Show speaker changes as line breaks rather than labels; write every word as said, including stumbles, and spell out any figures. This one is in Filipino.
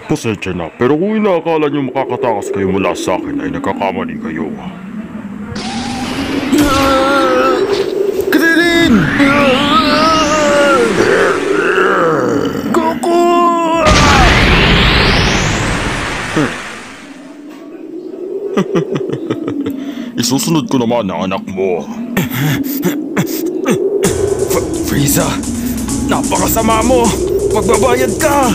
Pasensya na, pero kung inaakala niyo makakatakas kayo mula sa akin ay nagkakamali kayo.
Krillin! Goku!
Isusunod ko naman ang anak mo.
Frieza, napakasama mo! Magbabayad ka!